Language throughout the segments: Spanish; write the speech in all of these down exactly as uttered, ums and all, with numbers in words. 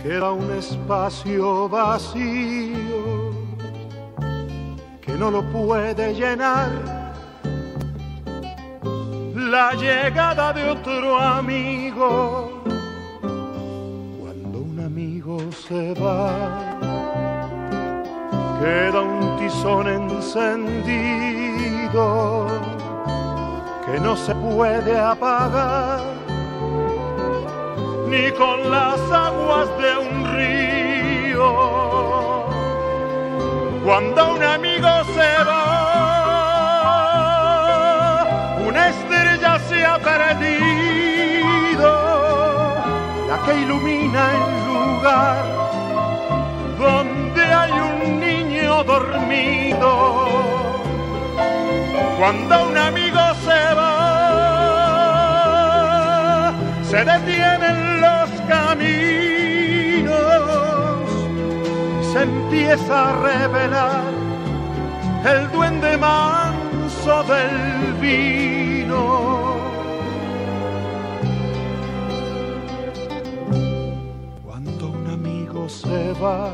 queda un espacio vacío que no lo puede llenar la llegada de otro amigo. Cuando un amigo se va, queda un tizón encendido que no se puede apagar ni con las aguas de un río. Cuando un amigo se va, una estrella se ha perdido, la que ilumina el lugar donde hay un niño dormido. Cuando un amigo se va, se detienen los caminos, se empieza a revelar el duende manso del vino. Cuando un amigo se va,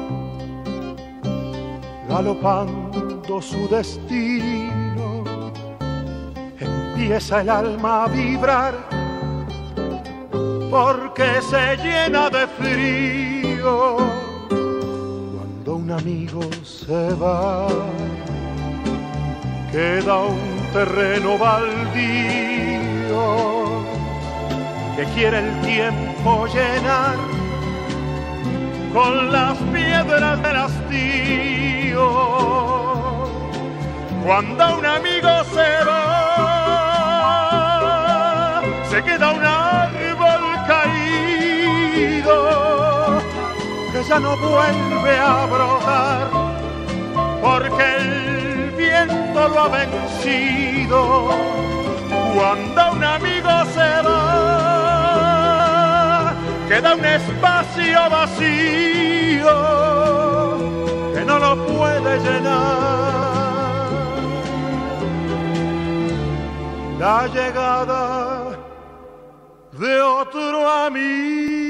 galopando su destino, empieza el alma a vibrar porque se llena de frío. Cuando un amigo se va, queda un terreno baldío que quiere el tiempo llenar con las piedras del hastío. Cuando un amigo se va, se queda un árbol caído que ya no vuelve a brotar porque el viento lo ha vencido. Cuando un amigo se va, queda un espacio vacío que no lo puede llenar la llegada de otro amigo.